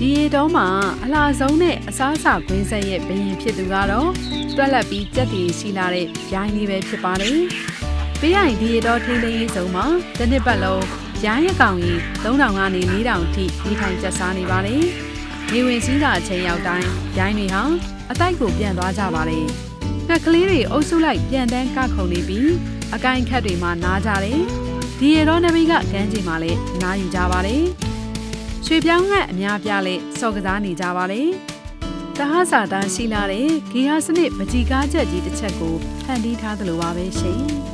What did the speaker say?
ဒီရေတော့မှာအလားဆုံးနဲ့အစားအစာခွင်းဆက်ရဲ့ဘယင်ဖြစ်သူကတော့တွက်လက်ပြီးကြက်တီရှိလာတဲ့ရိုင်းလေးပဲဖြစ်ပါတယ်။ပေးရင်ဒီရေတော့ထိန်းသိမ်းရေးစုံမှာတစ်နှစ်ပတ်လုံးရိုင်းရကောင်ကြီး3000ကနေ4000အထိနေထိုင်ကျစားနေပါတယ်။နေဝင်စည်းစာအချိန်ရောက်တိုင်းရိုင်းတွေဟာအတိုက်ကိုပြန်သွားကြပါတယ်။ငှက်ကလေးတွေအုပ်စုလိုက်ပြန်တန်းကခုန်နေပြီးအကိုင်ခက်တွေမှာနားကြတယ်။ဒီရေတော့နမိတ်ကကန်းချိန်မှာလည်းနားယူကြပါတယ်။ရွှေပြောင်းကအများပြလဲစော်ကစားနေကြပါတယ်။တဟဆာတန်းရှိလာတဲ့ဂေဟာစနစ်ပကြီကားချက်ကြီးတစ်ချက်ကိုဖန်တီးထားသလိုပါပဲရှင်။